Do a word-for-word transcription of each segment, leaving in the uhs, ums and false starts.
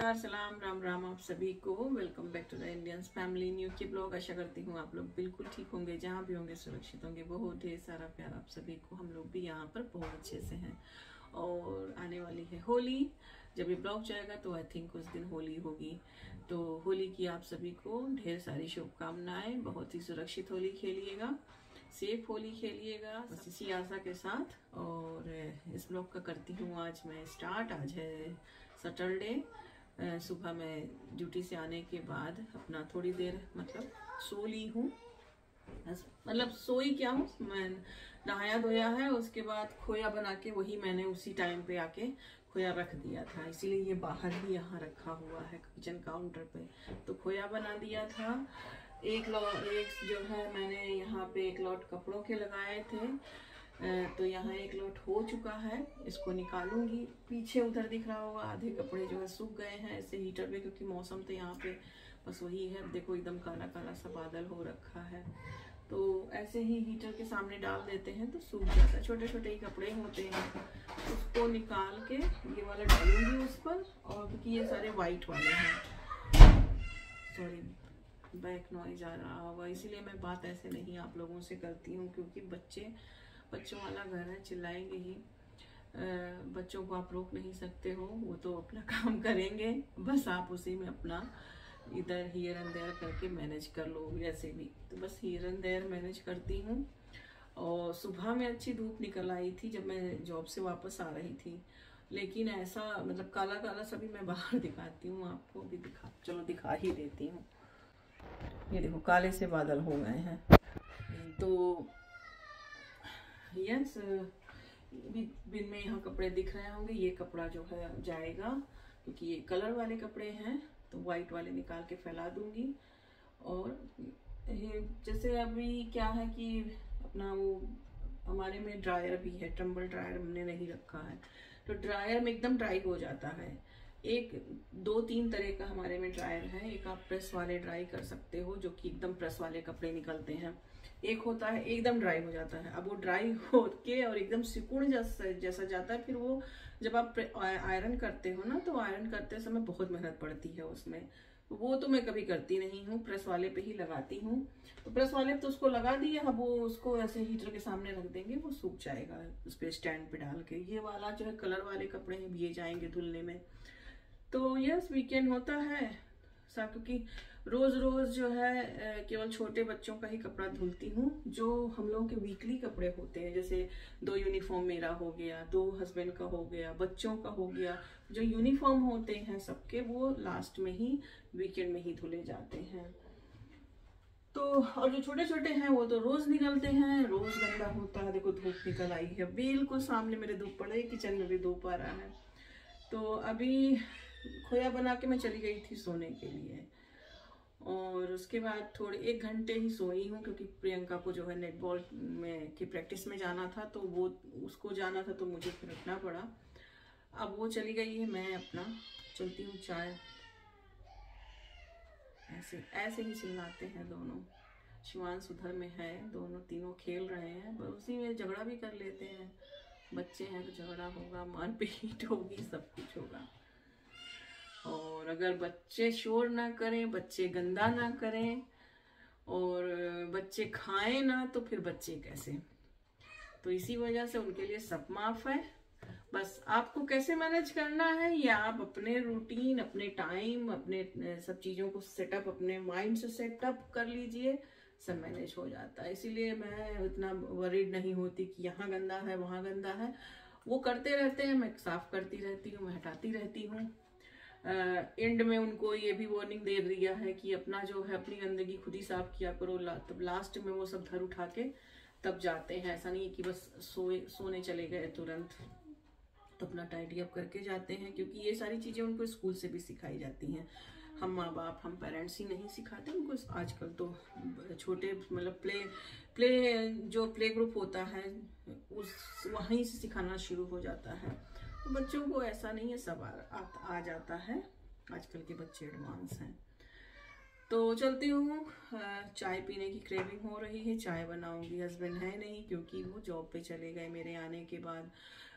नमस्कार, सलाम, राम राम आप सभी को। Welcome back to the Indians family new की ब्लॉग। आशा करती हूँ आप लोग बिल्कुल ठीक होंगे, जहाँ भी होंगे सुरक्षित होंगे। बहुत ढेर सारा प्यार आप सभी को। हम लोग भी यहाँ पर बहुत अच्छे से हैं। और आने वाली है होली। जब ये ब्लॉग जाएगा तो आई थिंक उस दिन होली होगी। तो होली की आप सभी को ढेर सारी शुभकामनाएं। बहुत ही सुरक्षित होली खेलिएगा, सेफ होली खेलिएगा, बस इसी आशा के साथ। और इस ब्लॉग का करती हूँ आज मैं स्टार्ट। आज है सैटरडे। सुबह मैं ड्यूटी से आने के बाद अपना थोड़ी देर मतलब सो ली हूँ। मतलब सोई क्या हूँ, मैं नहाया धोया है। उसके बाद खोया बना के वही मैंने उसी टाइम पे आके खोया रख दिया था, इसीलिए ये बाहर ही यहाँ रखा हुआ है किचन काउंटर पे। तो खोया बना दिया था। एक लॉट एक जो है मैंने यहाँ पे एक लॉट कपड़ों के लगाए थे, तो यहाँ एक लॉट हो चुका है। इसको निकालूंगी। पीछे उधर दिख रहा होगा आधे कपड़े जो है सूख गए हैं ऐसे हीटर पे, क्योंकि मौसम तो यहाँ पे बस वही है। देखो एकदम काला काला सा बादल हो रखा है, तो ऐसे ही हीटर के सामने डाल देते हैं तो सूख जाता है। छोटे छोटे ही कपड़े होते हैं, उसको निकाल के ये वाला डालूंगी उस पर। और क्योंकि ये सारे वाइट वाले हैं, सॉरी बैक नॉइज आ रहा होगा, इसीलिए मैं बात ऐसे नहीं आप लोगों से करती हूँ, क्योंकि बच्चे बच्चों वाला घर है, चिल्लाएंगे ही। बच्चों को आप रोक नहीं सकते हो, वो तो अपना काम करेंगे, बस आप उसी में अपना इधर हियर एंड देयर करके मैनेज कर लो। वैसे भी तो बस हियर एंड देयर मैनेज करती हूँ। और सुबह में अच्छी धूप निकल आई थी जब मैं जॉब से वापस आ रही थी, लेकिन ऐसा मतलब काला काला सभी मैं बाहर दिखाती हूँ आपको भी। दिखा चलो दिखा ही देती हूँ। ये देखो काले से बादल हो गए हैं। तो यस, बिन में यहाँ कपड़े दिख रहे होंगे। ये कपड़ा जो है जाएगा, क्योंकि ये कलर वाले कपड़े हैं, तो वाइट वाले निकाल के फैला दूंगी। और जैसे अभी क्या है कि अपना वो हमारे में ड्रायर भी है, टम्बल ड्रायर हमने नहीं रखा है, तो ड्रायर में एकदम ड्राई हो जाता है। एक दो तीन तरह का हमारे में ड्रायर है। एक आप प्रेस वाले ड्राई कर सकते हो, जो कि एकदम प्रेस वाले कपड़े निकलते हैं। एक होता है एकदम ड्राई हो जाता है। अब वो ड्राई हो के और एकदम सिकुड़ जैसा जैसा जाता है, फिर वो जब आप आयरन करते हो ना, तो आयरन करते समय बहुत मेहनत पड़ती है उसमें। वो तो मैं कभी करती नहीं हूँ, प्रेस वाले पे ही लगाती हूँ। तो प्रेस वाले पे तो उसको लगा दिया, अब वो उसको ऐसे हीटर के सामने रख देंगे, वो सूख जाएगा उस पर स्टैंड पे डाल के। ये वाला जो है कलर वाले कपड़े हैं, ये जाएंगे धुलने में। तो यस, वीकेंड होता है सा, क्योंकि रोज रोज जो है केवल छोटे बच्चों का ही कपड़ा धुलती हूँ। जो हम लोगों के वीकली कपड़े होते हैं, जैसे दो यूनिफॉर्म मेरा हो गया, दो हस्बैंड का हो गया, बच्चों का हो गया, जो यूनिफॉर्म होते हैं सबके, वो लास्ट में ही वीकेंड में ही धुले जाते हैं। तो और जो छोटे छोटे हैं वो तो रोज निकलते हैं, रोज गंदा होता है। देखो धूप निकल आई है, बिल्कुल सामने मेरे धूप पड़ रही, किचन में भी धूप आ रहा है। तो अभी खोया बना के मैं चली गई थी सोने के लिए, और उसके बाद थोड़े एक घंटे ही सोई हूँ, क्योंकि प्रियंका को जो है नेटबॉल में की प्रैक्टिस में जाना था, तो वो उसको जाना था, तो मुझे फिर उठना पड़ा। अब वो चली गई है, मैं अपना चलती हूँ चाय। ऐसे ऐसे ही चिल्लाते हैं दोनों। शिवांश उधर में है, दोनों तीनों खेल रहे हैं, पर उसी में झगड़ा भी कर लेते हैं। बच्चे हैं तो झगड़ा होगा, मारपीट होगी, सब कुछ होगा। और अगर बच्चे शोर ना करें, बच्चे गंदा ना करें, और बच्चे खाएं ना, तो फिर बच्चे कैसे। तो इसी वजह से उनके लिए सब माफ है। बस आपको कैसे मैनेज करना है, या आप अपने रूटीन, अपने टाइम, अपने सब चीज़ों को सेटअप अपने माइंड से सेटअप कर लीजिए, सब मैनेज हो जाता है। इसीलिए मैं इतना वरीड नहीं होती कि यहाँ गंदा है वहाँ गंदा है। वो करते रहते हैं, मैं साफ करती रहती हूँ, मैं हटाती रहती हूँ। एंड में उनको ये भी वार्निंग दे दिया है कि अपना जो है अपनी गंदगी खुद ही साफ किया करो। ला, तब लास्ट में वो सब धर उठा के तब जाते हैं। ऐसा नहीं है कि बस सोए सोने चले गए तुरंत, तो अपना टाइडी अप करके जाते हैं, क्योंकि ये सारी चीज़ें उनको स्कूल से भी सिखाई जाती हैं। हम माँ बाप, हम पेरेंट्स ही नहीं सिखाते उनको। आजकल तो छोटे मतलब प्ले प्ले जो प्ले ग्रुप होता है उस वहीं से सिखाना शुरू हो जाता है। तो बच्चों को ऐसा नहीं है, सब आ, आ, आ जाता है। आजकल के बच्चे एडवांस हैं। तो चलती हूँ, चाय पीने की क्रेविंग हो रही है, चाय बनाऊंगी। हस्बैंड है नहीं, क्योंकि वो जॉब पे चले गए मेरे आने के बाद।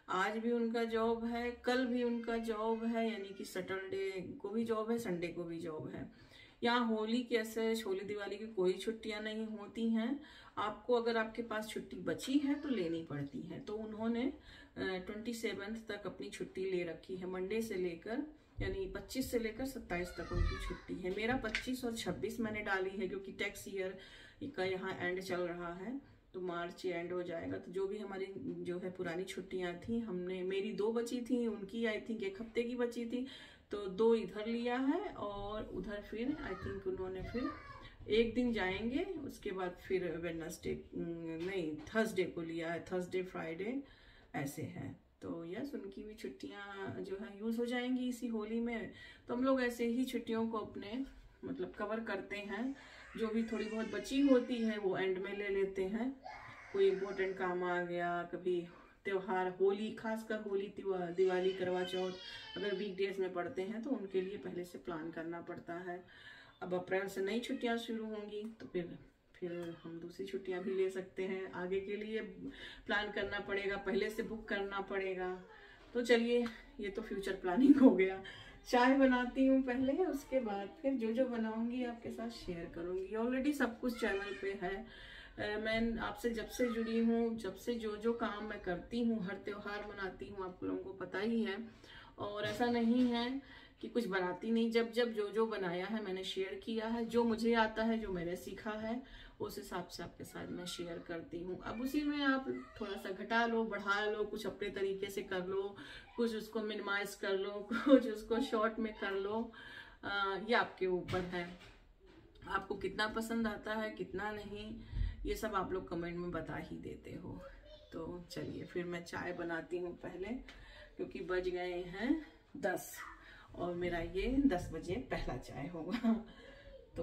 आज भी उनका जॉब है, कल भी उनका जॉब है, यानी कि सैटरडे को भी जॉब है, संडे को भी जॉब है। यहाँ होली कैसे, होली दिवाली की कोई छुट्टियां नहीं होती हैं। आपको अगर आपके पास छुट्टी बची है तो लेनी पड़ती है। तो उन्होंने ट्वेंटी सेवेंथ तक अपनी छुट्टी ले रखी है, मंडे से लेकर, यानी पच्चीस से लेकर सत्ताईस तक उनकी छुट्टी है। मेरा पच्चीस और छब्बीस मैंने डाली है क्योंकि टैक्स ईयर का यहाँ एंड चल रहा है, तो मार्च एंड हो जाएगा। तो जो भी हमारी जो है पुरानी छुट्टियां थी, हमने, मेरी दो बची थी, उनकी आई थिंक एक हफ्ते की बची थी, तो दो इधर लिया है और उधर फिर आई थिंक उन्होंने फिर एक दिन जाएंगे, उसके बाद फिर वेडनेसडे नहीं थर्सडे को लिया है, थर्सडे फ्राइडे ऐसे है। तो यस, उनकी भी छुट्टियां जो है यूज हो जाएंगी इसी होली में। तो हम लोग ऐसे ही छुट्टियों को अपने मतलब कवर करते हैं। जो भी थोड़ी बहुत बची होती है वो एंड में ले लेते हैं। कोई इम्पोर्टेंट काम आ गया, कभी त्योहार, होली, खासकर होली, दिवाली, करवा चौथ अगर वीकडेज में पड़ते हैं तो उनके लिए पहले से प्लान करना पड़ता है। अब अप्रैल से नई छुट्टियां शुरू होंगी तो फिर फिर हम दूसरी छुट्टियां भी ले सकते हैं। आगे के लिए प्लान करना पड़ेगा, पहले से बुक करना पड़ेगा। तो चलिए, ये तो फ्यूचर प्लानिंग हो गया। चाय बनाती हूँ पहले, उसके बाद फिर जो जो बनाऊंगी आपके साथ शेयर करूंगी। ऑलरेडी सब कुछ चैनल पे है। मैं आपसे जब से जुड़ी हूँ, जब से जो जो काम मैं करती हूँ, हर त्योहार मनाती हूँ, आप लोगों को पता ही है। और ऐसा नहीं है कि कुछ बनाती नहीं, जब जब जो जो बनाया है मैंने शेयर किया है। जो मुझे आता है, जो मैंने सीखा है, उस हिसाब से आपके साथ मैं शेयर करती हूँ। अब उसी में आप थोड़ा सा घटा लो, बढ़ा लो, कुछ अपने तरीके से कर लो, कुछ उसको मिनिमाइज कर लो, कुछ उसको शॉर्ट में कर लो। आ, ये आपके ऊपर है, आपको कितना पसंद आता है, कितना नहीं, ये सब आप लोग कमेंट में बता ही देते हो। तो चलिए, फिर मैं चाय बनाती हूँ पहले, क्योंकि बज गए हैं दस और मेरा ये दस बजे पहला चाय होगा। तो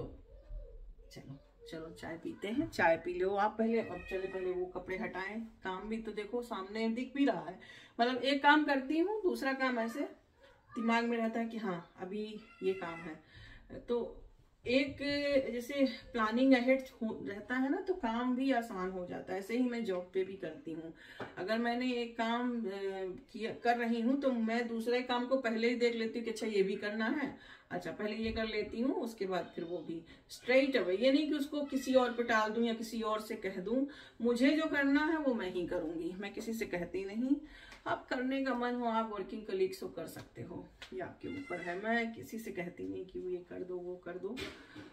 चलो चलो चाय पीते हैं। चाय पी लो आप पहले, और चले पहले वो कपड़े हटाएं। काम भी तो देखो सामने दिख भी रहा है, मतलब एक काम करती हूँ, दूसरा काम ऐसे दिमाग में रहता है कि हाँ अभी ये काम है। तो एक जैसे प्लानिंग अहेड रहता है ना, तो काम भी आसान हो जाता है। ऐसे ही मैं जॉब पे भी करती हूँ। अगर मैंने एक काम किया कर रही हूँ तो मैं दूसरे काम को पहले ही देख लेती हूँ कि अच्छा ये भी करना है, अच्छा पहले ये कर लेती हूँ, उसके बाद फिर वो भी स्ट्रेट अवे। ये नहीं कि उसको किसी और पे टाल दूं या किसी और से कह दूं। मुझे जो करना है वो मैं ही करूंगी, मैं किसी से कहती नहीं। आप करने का मन हो, आप वर्किंग कलीग्स को कर सकते हो, ये आपके ऊपर है। मैं किसी से कहती नहीं कि वो ये कर दो, वो कर दो।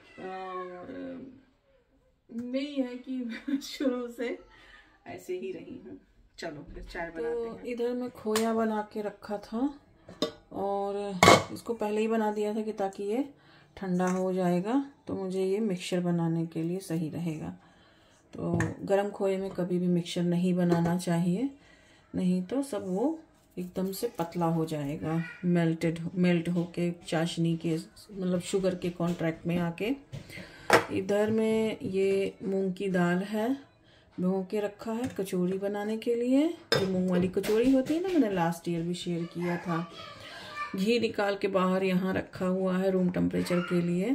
मैं ये है कि शुरू से ऐसे ही रही हूँ। चलो फिर चाय बनाते हैं। इधर मैं खोया बना के रखा था और इसको पहले ही बना दिया था कि ताकि ये ठंडा हो जाएगा तो मुझे ये मिक्सचर बनाने के लिए सही रहेगा। तो गरम खोए में कभी भी मिक्सचर नहीं बनाना चाहिए, नहीं तो सब वो एकदम से पतला हो जाएगा, मेल्टेड मेल्ट होके चाशनी के मतलब शुगर के कॉन्ट्रैक्ट में आके। इधर में ये मूंग की दाल है, भिगो के रखा है कचौड़ी बनाने के लिए। जो मूंग वाली कचौड़ी होती है ना, मैंने लास्ट ईयर भी शेयर किया था। घी निकाल के बाहर यहाँ रखा हुआ है रूम टेम्परेचर के लिए,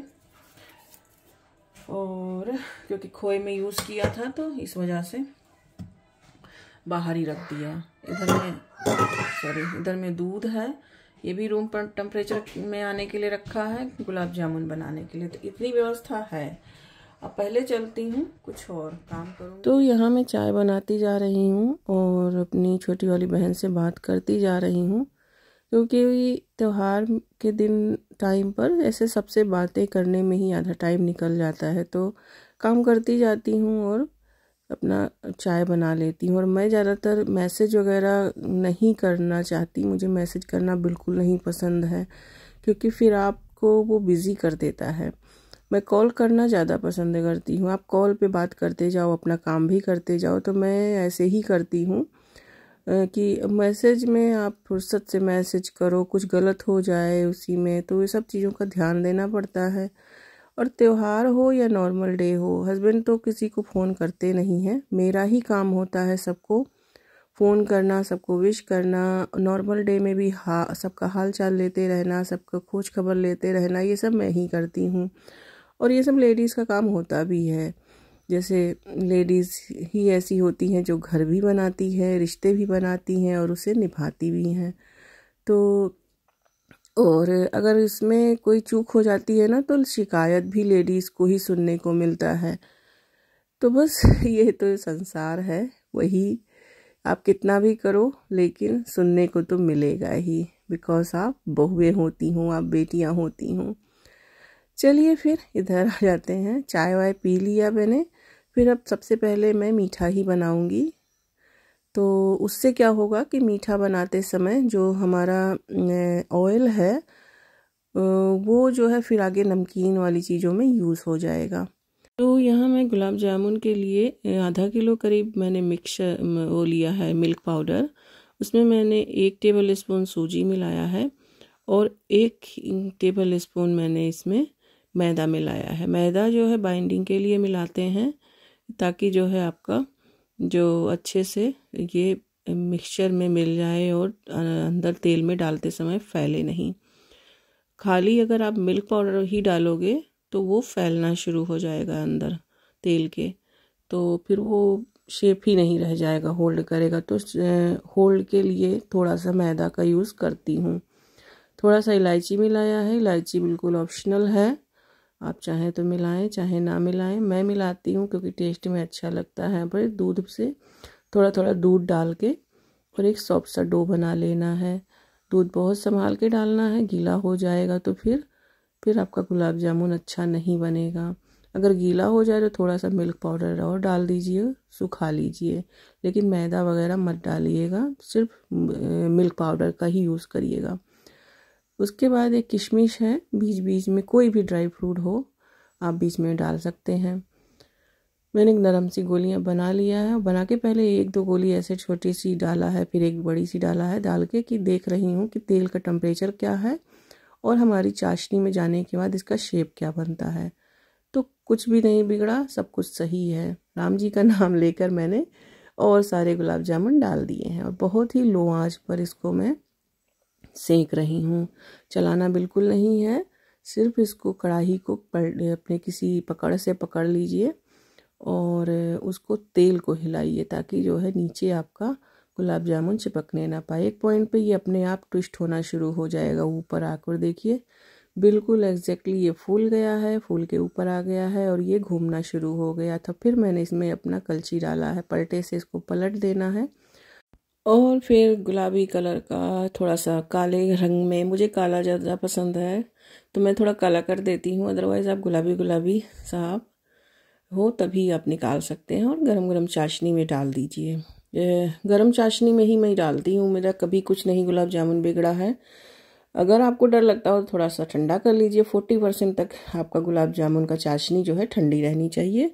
और क्योंकि खोए में यूज़ किया था तो इस वजह से बाहर ही रख दिया। इधर में सॉरी इधर में दूध है, ये भी रूम पर टेम्परेचर में आने के लिए रखा है, गुलाब जामुन बनाने के लिए। तो इतनी व्यवस्था है। अब पहले चलती हूँ, कुछ और काम करूँ। तो यहाँ मैं चाय बनाती जा रही हूँ और अपनी छोटी वाली बहन से बात करती जा रही हूँ, क्योंकि त्यौहार के दिन टाइम पर ऐसे सबसे बातें करने में ही आधा टाइम निकल जाता है। तो काम करती जाती हूँ और अपना चाय बना लेती हूँ। और मैं ज़्यादातर मैसेज वगैरह नहीं करना चाहती, मुझे मैसेज करना बिल्कुल नहीं पसंद है, क्योंकि फिर आपको वो बिज़ी कर देता है। मैं कॉल करना ज़्यादा पसंद करती हूँ। आप कॉल पे बात करते जाओ, अपना काम भी करते जाओ। तो मैं ऐसे ही करती हूँ कि मैसेज में आप फुर्सत से मैसेज करो, कुछ गलत हो जाए उसी में, तो ये सब चीज़ों का ध्यान देना पड़ता है। और त्यौहार हो या नॉर्मल डे हो, हस्बैंड तो किसी को फ़ोन करते नहीं हैं, मेरा ही काम होता है सबको फ़ोन करना, सबको विश करना। नॉर्मल डे में भी हा सबका हाल चाल लेते रहना, सबका खोज खबर लेते रहना, ये सब मैं ही करती हूँ। और ये सब लेडीज़ का काम होता भी है। जैसे लेडीज़ ही ऐसी होती हैं जो घर भी बनाती है, रिश्ते भी बनाती हैं और उसे निभाती भी हैं। तो और अगर इसमें कोई चूक हो जाती है ना तो शिकायत भी लेडीज़ को ही सुनने को मिलता है। तो बस ये तो संसार है, वही आप कितना भी करो लेकिन सुनने को तो मिलेगा ही, बिकॉज आप बहुएं होती हूँ, आप बेटियाँ होती हूँ। चलिए फिर इधर आ जाते हैं। चाय वाय पी लिया मैंने, फिर अब सबसे पहले मैं मीठा ही बनाऊंगी। तो उससे क्या होगा कि मीठा बनाते समय जो हमारा ऑयल है वो जो है फिर आगे नमकीन वाली चीज़ों में यूज़ हो जाएगा। तो यहाँ मैं गुलाब जामुन के लिए आधा किलो करीब मैंने मिक्सर वो लिया है मिल्क पाउडर। उसमें मैंने एक टेबल स्पून सूजी मिलाया है और एक टेबल स्पून मैंने इसमें मैदा मिलाया है। मैदा जो है बाइंडिंग के लिए मिलाते हैं ताकि जो है आपका जो अच्छे से ये मिक्सचर में मिल जाए और अंदर तेल में डालते समय फैले नहीं। खाली अगर आप मिल्क पाउडर ही डालोगे तो वो फैलना शुरू हो जाएगा अंदर तेल के, तो फिर वो शेप ही नहीं रह जाएगा, होल्ड करेगा। तो होल्ड के लिए थोड़ा सा मैदा का यूज़ करती हूँ। थोड़ा सा इलायची मिलाया है, इलायची बिल्कुल ऑप्शनल है, आप चाहें तो मिलाएं चाहे ना मिलाएं। मैं मिलाती हूँ क्योंकि टेस्ट में अच्छा लगता है। पर दूध से थोड़ा थोड़ा दूध डाल के और एक सॉफ्ट सा डो बना लेना है। दूध बहुत संभाल के डालना है, गीला हो जाएगा तो फिर फिर आपका गुलाब जामुन अच्छा नहीं बनेगा। अगर गीला हो जाए तो थोड़ा सा मिल्क पाउडर और डाल दीजिए, सुखा लीजिए, लेकिन मैदा वगैरह मत डालिएगा, सिर्फ मिल्क पाउडर का ही यूज़ करिएगा। उसके बाद एक किशमिश है, बीच बीच में कोई भी ड्राई फ्रूट हो आप बीच में डाल सकते हैं। मैंने एक नरम सी गोलियां बना लिया है। बना के पहले एक दो गोली ऐसे छोटी सी डाला है, फिर एक बड़ी सी डाला है, डाल के कि देख रही हूँ कि तेल का टेम्परेचर क्या है और हमारी चाशनी में जाने के बाद इसका शेप क्या बनता है। तो कुछ भी नहीं बिगड़ा, सब कुछ सही है। राम जी का नाम लेकर मैंने और सारे गुलाब जामुन डाल दिए हैं और बहुत ही लो आंच पर इसको मैं सेक रही हूँ। चलाना बिल्कुल नहीं है, सिर्फ इसको कढ़ाई को अपने किसी पकड़ से पकड़ लीजिए और उसको तेल को हिलाइए ताकि जो है नीचे आपका गुलाब जामुन चिपकने ना पाए। एक पॉइंट पे ये अपने आप ट्विस्ट होना शुरू हो जाएगा ऊपर आकर, देखिए बिल्कुल एग्जैक्टली ये फूल गया है, फूल के ऊपर आ गया है और ये घूमना शुरू हो गया था। फिर मैंने इसमें अपना कलची डाला है, पलटे से इसको पलट देना है और फिर गुलाबी कलर का थोड़ा सा काले रंग में, मुझे काला ज़्यादा पसंद है तो मैं थोड़ा काला कर देती हूँ, अदरवाइज़ आप गुलाबी गुलाबी साहब हो तभी आप निकाल सकते हैं और गरम गरम चाशनी में डाल दीजिए। गरम चाशनी में ही मैं डालती हूँ, मेरा कभी कुछ नहीं गुलाब जामुन बिगड़ा है। अगर आपको डर लगता हो तो थोड़ा सा ठंडा कर लीजिए, फोर्टी परसेंट तक आपका गुलाब जामुन का चाशनी जो है ठंडी रहनी चाहिए।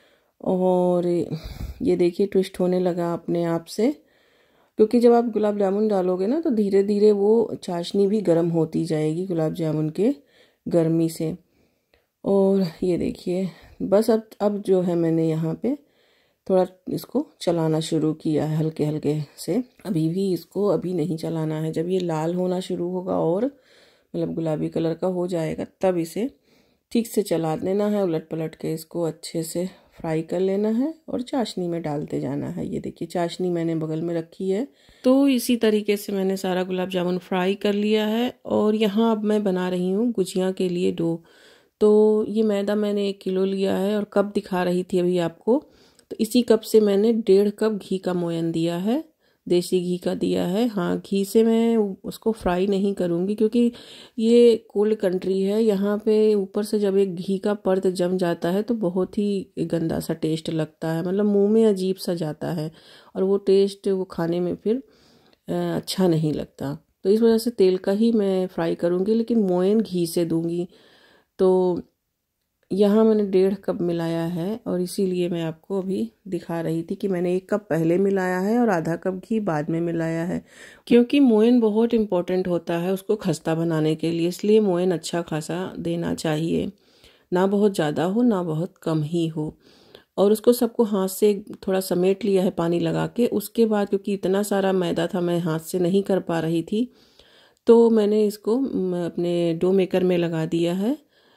और ये देखिए ट्विस्ट होने लगा अपने आप से, क्योंकि जब आप गुलाब जामुन डालोगे ना तो धीरे धीरे वो चाशनी भी गर्म होती जाएगी गुलाब जामुन के गर्मी से। और ये देखिए बस अब अब जो है मैंने यहाँ पे थोड़ा इसको चलाना शुरू किया है हल्के हल्के से। अभी भी इसको अभी नहीं चलाना है, जब ये लाल होना शुरू होगा और मतलब गुलाबी कलर का हो जाएगा तब इसे ठीक से चला देना है, उलट पलट के इसको अच्छे से फ्राई कर लेना है और चाशनी में डालते जाना है। ये देखिए चाशनी मैंने बगल में रखी है। तो इसी तरीके से मैंने सारा गुलाब जामुन फ्राई कर लिया है और यहाँ अब मैं बना रही हूँ गुजिया के लिए डो। तो ये मैदा मैंने एक किलो लिया है और कप दिखा रही थी अभी आपको, तो इसी कप से मैंने डेढ़ कप घी का मोयन दिया है, देसी घी का दिया है। हाँ, घी से मैं उसको फ्राई नहीं करूँगी क्योंकि ये कोल्ड कंट्री है, यहाँ पे ऊपर से जब एक घी का परत जम जाता है तो बहुत ही गंदा सा टेस्ट लगता है, मतलब मुंह में अजीब सा जाता है और वो टेस्ट वो खाने में फिर अच्छा नहीं लगता। तो इस वजह से तेल का ही मैं फ्राई करूँगी, लेकिन मोयन घी से दूँगी। तो यहाँ मैंने डेढ़ कप मिलाया है और इसीलिए मैं आपको अभी दिखा रही थी कि मैंने एक कप पहले मिलाया है और आधा कप घी बाद में मिलाया है, क्योंकि मोयन बहुत इम्पोर्टेंट होता है उसको खस्ता बनाने के लिए, इसलिए मोयन अच्छा खासा देना चाहिए, ना बहुत ज़्यादा हो ना बहुत कम ही हो। और उसको सबको हाथ से थोड़ा समेट लिया है पानी लगा के। उसके बाद क्योंकि इतना सारा मैदा था मैं हाथ से नहीं कर पा रही थी, तो मैंने इसको अपने डो मेकर में लगा दिया है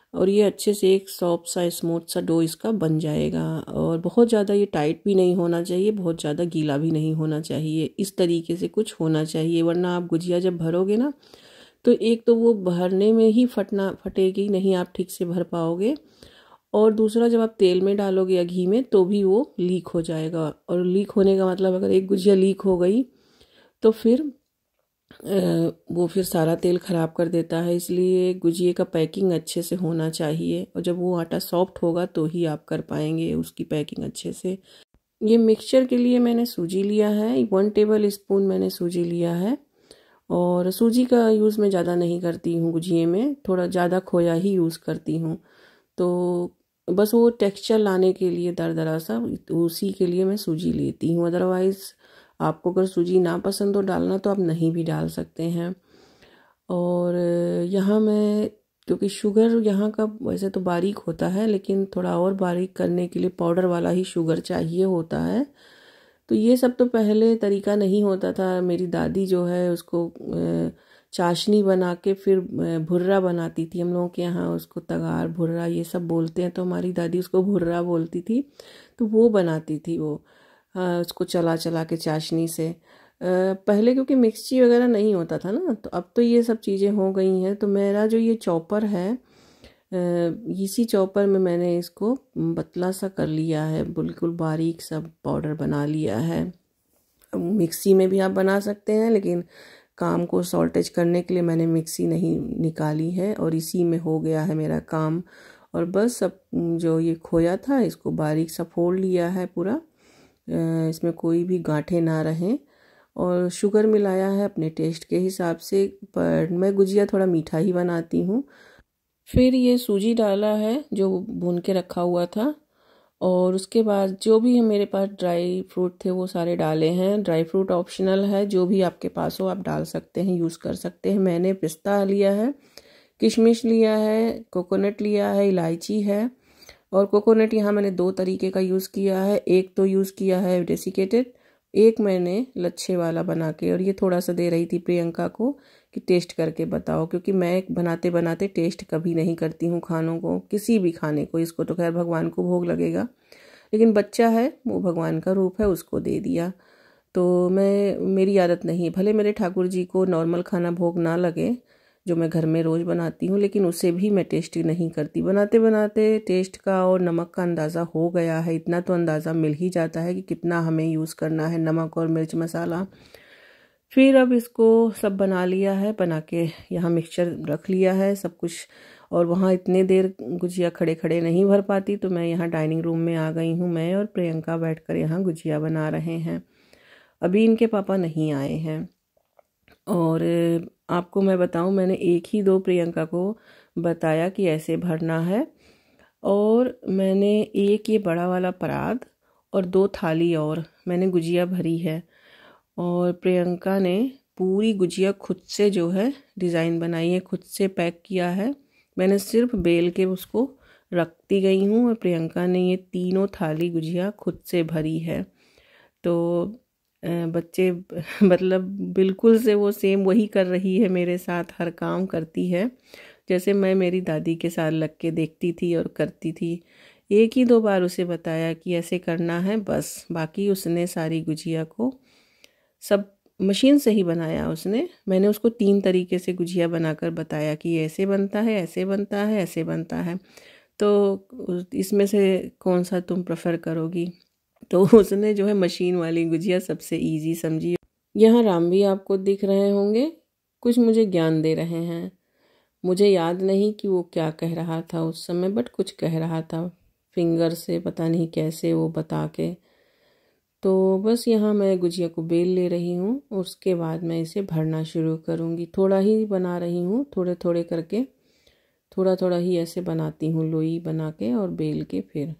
और ये अच्छे से एक सॉफ्ट सा स्मूथ सा डो इसका बन जाएगा। और बहुत ज़्यादा ये टाइट भी नहीं होना चाहिए, बहुत ज़्यादा गीला भी नहीं होना चाहिए, इस तरीके से कुछ होना चाहिए, वरना आप गुजिया जब भरोगे ना तो एक तो वो भरने में ही फटना फटेगी नहीं, आप ठीक से भर पाओगे, और दूसरा जब आप तेल में डालोगे या घी में तो भी वो लीक हो जाएगा। और लीक होने का मतलब अगर एक गुजिया लीक हो गई तो फिर वो फिर सारा तेल ख़राब कर देता है। इसलिए गुजिये का पैकिंग अच्छे से होना चाहिए, और जब वो आटा सॉफ्ट होगा तो ही आप कर पाएंगे उसकी पैकिंग अच्छे से। ये मिक्सचर के लिए मैंने सूजी लिया है, वन टेबल स्पून मैंने सूजी लिया है। और सूजी का यूज़ मैं ज़्यादा नहीं करती हूँ गुजिये में, थोड़ा ज़्यादा खोया ही यूज़ करती हूँ। तो बस वो टेक्सचर लाने के लिए दरदरा सा, उसी के लिए मैं सूजी लेती हूँ। अदरवाइज़ आपको अगर सूजी ना पसंद हो डालना तो आप नहीं भी डाल सकते हैं। और यहाँ मैं, क्योंकि शुगर यहाँ का वैसे तो बारीक होता है, लेकिन थोड़ा और बारीक करने के लिए पाउडर वाला ही शुगर चाहिए होता है। तो ये सब तो पहले तरीका नहीं होता था। मेरी दादी जो है उसको चाशनी बना के फिर भुर्रा बनाती थी। हम लोगों के यहाँ उसको तगार भुर्रा ये सब बोलते हैं, तो हमारी दादी उसको भुर्रा बोलती थी। तो वो बनाती थी वो, हाँ, उसको चला चला के चाशनी से। पहले क्योंकि मिक्सी वगैरह नहीं होता था ना, तो अब तो ये सब चीज़ें हो गई हैं। तो मेरा जो ये चॉपर है, इसी चॉपर में मैंने इसको पतला सा कर लिया है, बिल्कुल बारीक सा पाउडर बना लिया है। मिक्सी में भी आप बना सकते हैं, लेकिन काम को सॉर्टेज करने के लिए मैंने मिक्सी नहीं निकाली है, और इसी में हो गया है मेरा काम। और बस सब जो ये खोया था इसको बारीक सा फोड़ लिया है पूरा, इसमें कोई भी गांठें ना रहें। और शुगर मिलाया है अपने टेस्ट के हिसाब से, पर मैं गुजिया थोड़ा मीठा ही बनाती हूँ। फिर ये सूजी डाला है जो भून के रखा हुआ था, और उसके बाद जो भी है मेरे पास ड्राई फ्रूट थे वो सारे डाले हैं। ड्राई फ्रूट ऑप्शनल है, जो भी आपके पास हो आप डाल सकते हैं, यूज़ कर सकते हैं। मैंने पिस्ता लिया है, किशमिश लिया है, कोकोनट लिया है, इलायची है। और कोकोनट यहाँ मैंने दो तरीके का यूज़ किया है, एक तो यूज़ किया है डेसिकेटेड, एक मैंने लच्छे वाला बना के। और ये थोड़ा सा दे रही थी प्रियंका को कि टेस्ट करके बताओ, क्योंकि मैं बनाते बनाते टेस्ट कभी नहीं करती हूँ खानों को, किसी भी खाने को। इसको तो खैर भगवान को भोग लगेगा, लेकिन बच्चा है वो भगवान का रूप है, उसको दे दिया। तो मैं, मेरी आदत नहीं है, भले मेरे ठाकुर जी को नॉर्मल खाना भोग ना लगे जो मैं घर में रोज़ बनाती हूँ, लेकिन उसे भी मैं टेस्ट नहीं करती। बनाते बनाते टेस्ट का और नमक का अंदाज़ा हो गया है, इतना तो अंदाज़ा मिल ही जाता है कि कितना हमें यूज़ करना है नमक और मिर्च मसाला। फिर अब इसको सब बना लिया है, बना के यहाँ मिक्सचर रख लिया है सब कुछ। और वहाँ इतने देर गुजिया खड़े खड़े नहीं भर पाती, तो मैं यहाँ डाइनिंग रूम में आ गई हूँ। मैं और प्रियंका बैठकर यहाँ गुजिया बना रहे हैं। अभी इनके पापा नहीं आए हैं। और आपको मैं बताऊं, मैंने एक ही दो प्रियंका को बताया कि ऐसे भरना है, और मैंने एक ये बड़ा वाला परात और दो थाली और मैंने गुजिया भरी है। और प्रियंका ने पूरी गुजिया खुद से जो है डिज़ाइन बनाई है, खुद से पैक किया है। मैंने सिर्फ बेल के उसको रखती गई हूँ, और प्रियंका ने ये तीनों थाली गुजिया खुद से भरी है। तो बच्चे मतलब बिल्कुल से वो सेम वही कर रही है, मेरे साथ हर काम करती है जैसे मैं मेरी दादी के साथ लग के देखती थी और करती थी। एक ही दो बार उसे बताया कि ऐसे करना है, बस बाकी उसने सारी गुजिया को सब मशीन से ही बनाया उसने। मैंने उसको तीन तरीके से गुजिया बनाकर बताया कि ऐसे बनता है, ऐसे बनता है, ऐसे बनता है, तो इसमें से कौन सा तुम प्रेफर करोगी। तो उसने जो है मशीन वाली गुजिया सबसे इजी समझी। यहाँ राम भी आपको दिख रहे होंगे, कुछ मुझे ज्ञान दे रहे हैं। मुझे याद नहीं कि वो क्या कह रहा था उस समय, बट कुछ कह रहा था फिंगर से, पता नहीं कैसे वो बता के। तो बस यहाँ मैं गुजिया को बेल ले रही हूँ, उसके बाद मैं इसे भरना शुरू करूँगी। थोड़ा ही बना रही हूँ, थोड़े थोड़े करके, थोड़ा थोड़ा ही ऐसे बनाती हूँ लोई बना के और बेल के। फिर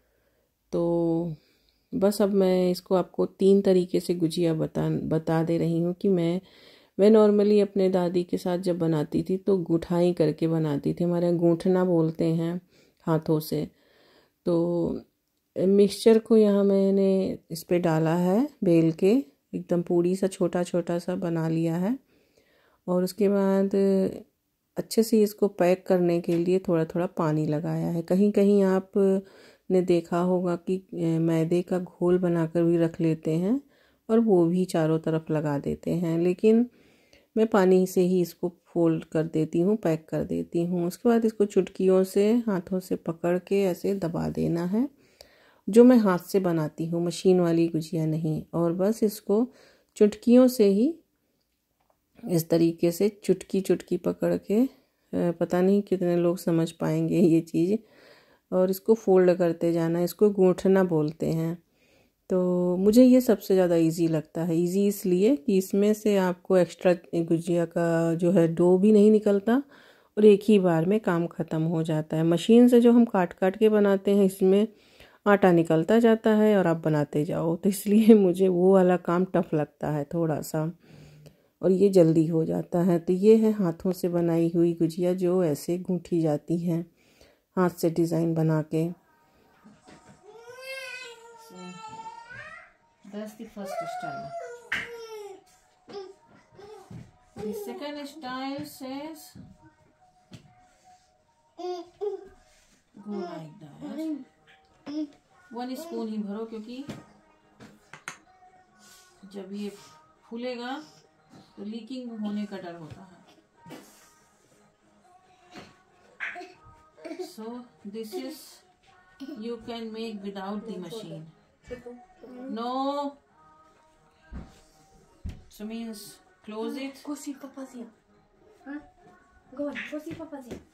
तो बस अब मैं इसको आपको तीन तरीके से गुजिया बता बता दे रही हूँ कि मैं मैं नॉर्मली अपने दादी के साथ जब बनाती थी तो गुठाई करके बनाती थी, हमारे यहाँ गूंठना बोलते हैं हाथों से। तो मिक्सचर को यहाँ मैंने इस पे डाला है बेल के, एकदम पूरी सा छोटा छोटा सा बना लिया है। और उसके बाद अच्छे से इसको पैक करने के लिए थोड़ा थोड़ा पानी लगाया है। कहीं कहीं आप ने देखा होगा कि मैदे का घोल बनाकर भी रख लेते हैं और वो भी चारों तरफ लगा देते हैं, लेकिन मैं पानी से ही इसको फोल्ड कर देती हूँ, पैक कर देती हूँ। उसके बाद इसको चुटकियों से हाथों से पकड़ के ऐसे दबा देना है, जो मैं हाथ से बनाती हूँ, मशीन वाली गुजिया नहीं। और बस इसको चुटकियों से ही इस तरीके से चुटकी चुटकी पकड़ के, पता नहीं कितने लोग समझ पाएंगे ये चीज़, और इसको फोल्ड करते जाना। इसको गूंथना बोलते हैं। तो मुझे ये सबसे ज़्यादा इजी लगता है। इजी इसलिए कि इसमें से आपको एक्स्ट्रा गुजिया का जो है डो भी नहीं निकलता और एक ही बार में काम ख़त्म हो जाता है। मशीन से जो हम काट काट के बनाते हैं, इसमें आटा निकलता जाता है और आप बनाते जाओ, तो इसलिए मुझे वो वाला काम टफ लगता है थोड़ा सा, और ये जल्दी हो जाता है। तो ये है हाथों से बनाई हुई गुजिया, जो ऐसे गूंथी जाती है हाथ से डिज़ाइन बना के। That's the first style. The second style says go like that. One spoon ही भरो, क्योंकि जब ये फूलेगा तो लीकिंग होने का डर होता है। So this is you can make without the machine. No. So means close it. Go see Papa's here. Huh? Go on, go see Papa's here.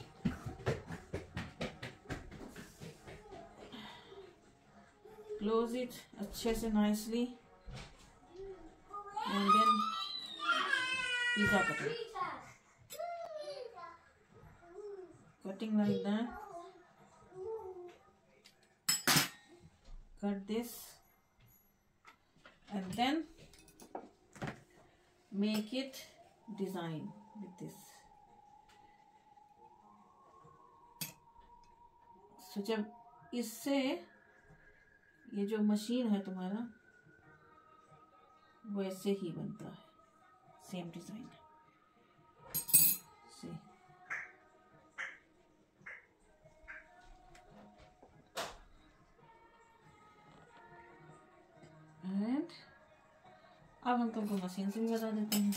Close it अच्छे से nicely, and then pizza cutting. Cutting like that. Cut this, and then make it design with this. So जब इससे ये जो machine है तुम्हारा वैसे ही बनता है, सेम डिजाइन से। एंड अब हम तुमको मशीन से भी बता देते हैं।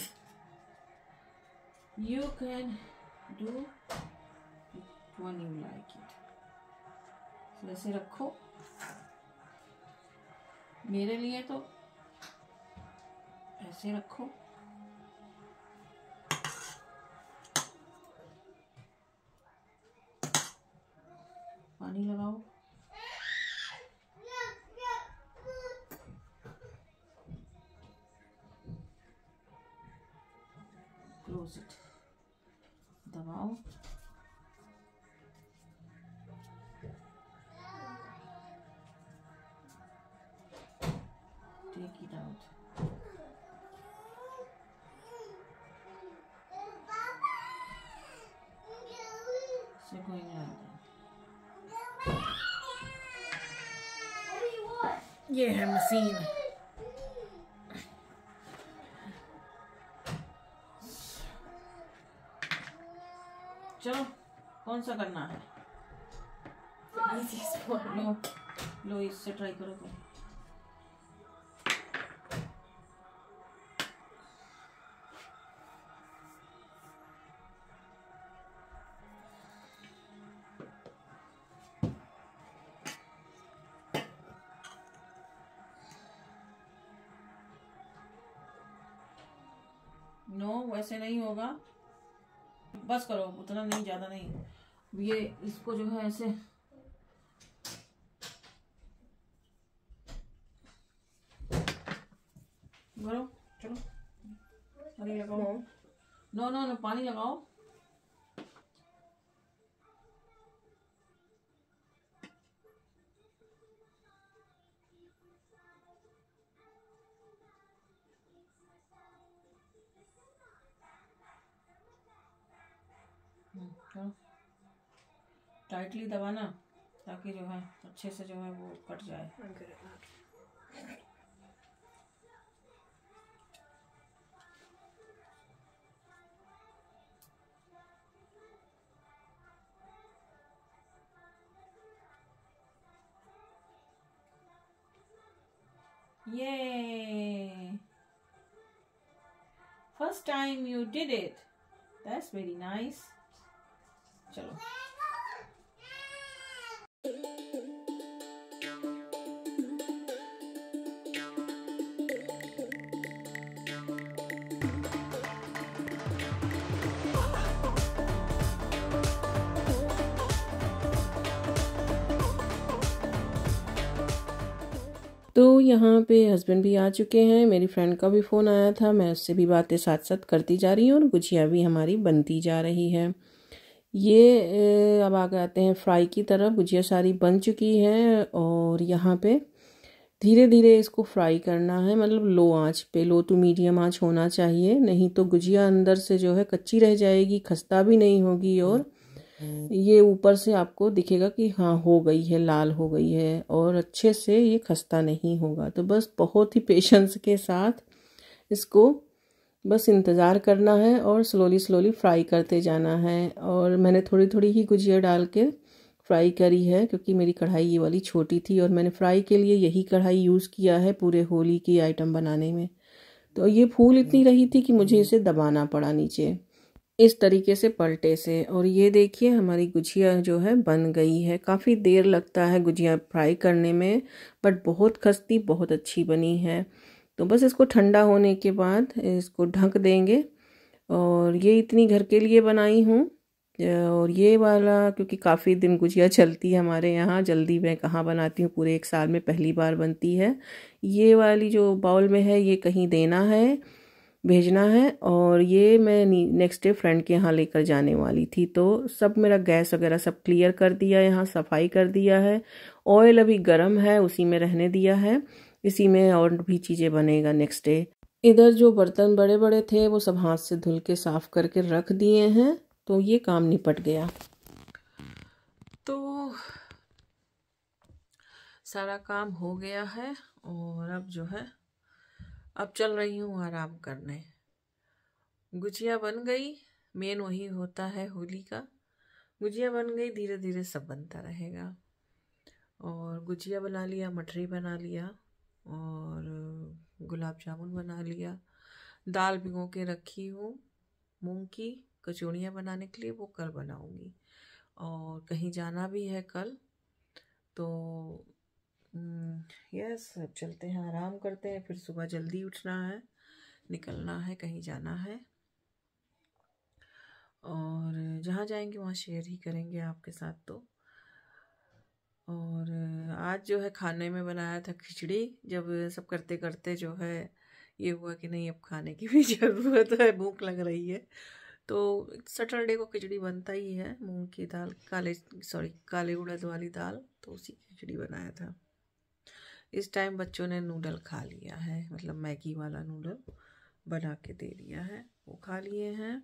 You can do one you like it. वैसे रखो, मेरे लिए तो ऐसे रखो। पानी लगाओ, क्लोज इट, दबाओ, take it out. So going like that. ये है मशीन। चलो कौन सा करना है? लो लो इससे ट्राई करो तुम। नो no, वैसे नहीं होगा, बस करो, उतना नहीं, ज्यादा नहीं। ये इसको जो है ऐसे करो। चलो पानी लगाओ। नो नो नो पानी लगाओ। टाइटली दबाना ताकि जो है अच्छे से जो है वो कट जाए। Yay! First time you did it. That's very nice. चलो. तो यहाँ पे हस्बैंड भी आ चुके हैं, मेरी फ्रेंड का भी फ़ोन आया था, मैं उससे भी बातें साथ साथ करती जा रही हूँ और गुजिया भी हमारी बनती जा रही है। ये अब आ जाते हैं फ्राई की तरफ। गुजिया सारी बन चुकी है और यहाँ पे धीरे धीरे इसको फ्राई करना है, मतलब लो आंच पे, लो टू मीडियम आंच होना चाहिए, नहीं तो गुजिया अंदर से जो है कच्ची रह जाएगी, खस्ता भी नहीं होगी और ये ऊपर से आपको दिखेगा कि हाँ हो गई है, लाल हो गई है और अच्छे से ये खस्ता नहीं होगा। तो बस बहुत ही पेशेंस के साथ इसको बस इंतज़ार करना है और स्लोली स्लोली फ्राई करते जाना है। और मैंने थोड़ी थोड़ी ही गुजिया डाल के फ्राई करी है क्योंकि मेरी कढ़ाई ये वाली छोटी थी और मैंने फ्राई के लिए यही कढ़ाई यूज़ किया है पूरे होली की आइटम बनाने में। तो ये फूल इतनी रही थी कि मुझे इसे दबाना पड़ा नीचे इस तरीके से पलटे से। और ये देखिए हमारी गुजिया जो है बन गई है। काफ़ी देर लगता है गुजिया फ्राई करने में, बट बहुत खस्ती, बहुत अच्छी बनी है। तो बस इसको ठंडा होने के बाद इसको ढक देंगे। और ये इतनी घर के लिए बनाई हूँ और ये वाला क्योंकि काफ़ी दिन गुजिया चलती है हमारे यहाँ, जल्दी मैं कहाँ बनाती हूँ, पूरे एक साल में पहली बार बनती है। ये वाली जो बाउल में है ये कहीं देना है, भेजना है और ये मैं नेक्स्ट डे फ्रेंड के यहाँ लेकर जाने वाली थी। तो सब मेरा गैस वगैरह सब क्लियर कर दिया, यहाँ सफाई कर दिया है। ऑयल अभी गर्म है उसी में रहने दिया है, इसी में और भी चीज़ें बनेगा नेक्स्ट डे। इधर जो बर्तन बड़े बड़े थे वो सब हाथ से धुल के साफ करके रख दिए हैं, तो ये काम निपट गया। तो सारा काम हो गया है और अब जो है अब चल रही हूँ आराम करने। गुजिया बन गई, मेन वही होता है होली का, गुजिया बन गई, धीरे धीरे सब बनता रहेगा। और गुजिया बना लिया, मठरी बना लिया और गुलाब जामुन बना लिया। दाल भिगो के रखी हूँ मूंग की, कचौड़ियाँ बनाने के लिए, वो कल बनाऊंगी। और कहीं जाना भी है कल, तो यस अब चलते हैं, आराम करते हैं, फिर सुबह जल्दी उठना है, निकलना है, कहीं जाना है। और जहाँ जाएंगे वहाँ शेयर ही करेंगे आपके साथ। तो और आज जो है खाने में बनाया था खिचड़ी। जब सब करते करते जो है ये हुआ कि नहीं अब खाने की भी ज़रूरत है, भूख लग रही है। तो सैटरडे को खिचड़ी बनता ही है, मूंग की दाल, काले सॉरी काले उड़द वाली दाल, तो उसी की खिचड़ी बनाया था। इस टाइम बच्चों ने नूडल खा लिया है, मतलब मैगी वाला नूडल बना के दे दिया है, वो खा लिए हैं।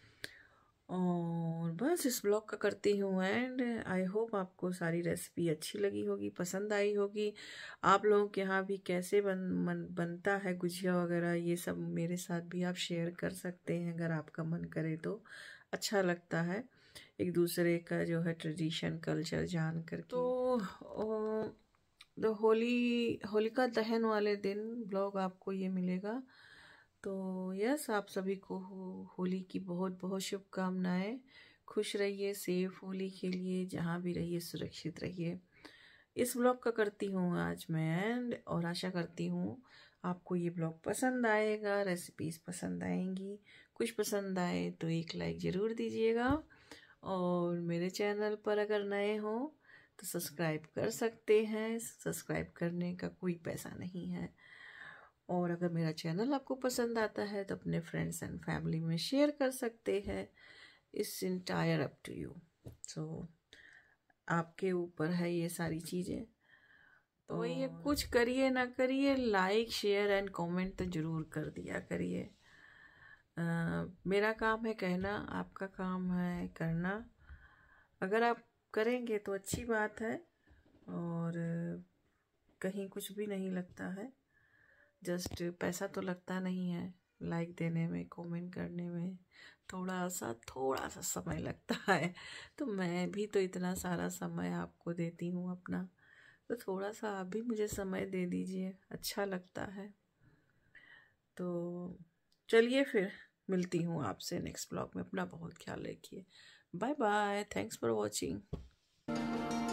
और बस इस ब्लॉग का करती हूँ एंड आई होप आपको सारी रेसिपी अच्छी लगी होगी, पसंद आई होगी। आप लोगों के यहाँ भी कैसे बन, मन बनता है गुजिया वगैरह, ये सब मेरे साथ भी आप शेयर कर सकते हैं अगर आपका मन करे तो। अच्छा लगता है एक दूसरे का जो है ट्रेडिशन कल्चर जान कर। तो तो होली होलिका दहन वाले दिन ब्लॉग आपको ये मिलेगा। तो यस आप सभी को हो, होली की बहुत बहुत शुभकामनाएं। खुश रहिए, सेफ होली के लिए, जहाँ भी रहिए सुरक्षित रहिए। इस ब्लॉग का करती हूँ आज मैं एंड, और आशा करती हूँ आपको ये ब्लॉग पसंद आएगा, रेसिपीज़ पसंद आएंगी। कुछ पसंद आए तो एक लाइक ज़रूर दीजिएगा और मेरे चैनल पर अगर नए हो तो सब्सक्राइब कर सकते हैं। सब्सक्राइब करने का कोई पैसा नहीं है। और अगर मेरा चैनल आपको पसंद आता है तो अपने फ्रेंड्स एंड फैमिली में शेयर कर सकते हैं। It's entire up to you, so आपके ऊपर है ये सारी चीज़ें। तो ये कुछ करिए ना करिए, लाइक शेयर एंड कमेंट तो ज़रूर कर दिया करिए। मेरा काम है कहना, आपका काम है करना। अगर आप करेंगे तो अच्छी बात है और कहीं कुछ भी नहीं लगता है, जस्ट पैसा तो लगता नहीं है लाइक देने में, कमेंट करने में थोड़ा सा थोड़ा सा समय लगता है। तो मैं भी तो इतना सारा समय आपको देती हूँ अपना, तो थोड़ा सा आप भी मुझे समय दे दीजिए, अच्छा लगता है। तो चलिए फिर मिलती हूँ आपसे नेक्स्ट ब्लॉग में। अपना बहुत ख्याल रखिए। Bye bye. Thanks for watching.